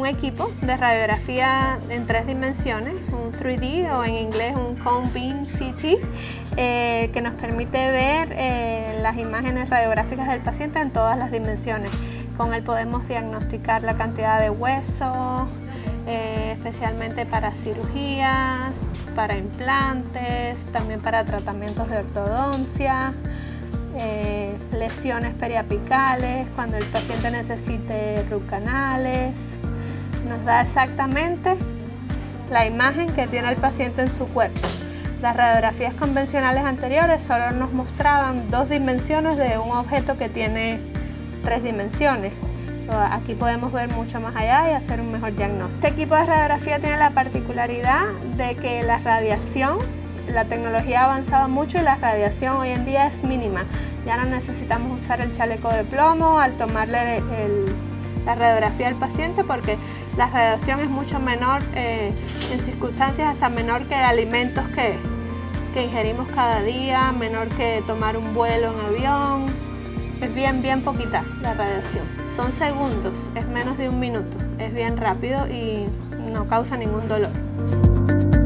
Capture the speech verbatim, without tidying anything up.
un equipo de radiografía en tres dimensiones, un tres D o en inglés un Cone Beam C T, eh, que nos permite ver eh, las imágenes radiográficas del paciente en todas las dimensiones. Con él podemos diagnosticar la cantidad de huesos, eh, especialmente para cirugías, para implantes, también para tratamientos de ortodoncia, eh, lesiones periapicales, cuando el paciente necesite root canales. Nos da exactamente la imagen que tiene el paciente en su cuerpo. Las radiografías convencionales anteriores solo nos mostraban dos dimensiones de un objeto que tiene tres dimensiones. Aquí podemos ver mucho más allá y hacer un mejor diagnóstico. Este equipo de radiografía tiene la particularidad de que la radiación, la tecnología ha avanzado mucho y la radiación hoy en día es mínima. Ya no necesitamos usar el chaleco de plomo al tomarle el, la radiografía al paciente, porque la radiación es mucho menor, eh, en circunstancias hasta menor que alimentos que, que ingerimos cada día, menor que tomar un vuelo en avión. Es bien, bien poquita la radiación. Son segundos, es menos de un minuto. Es bien rápido y no causa ningún dolor.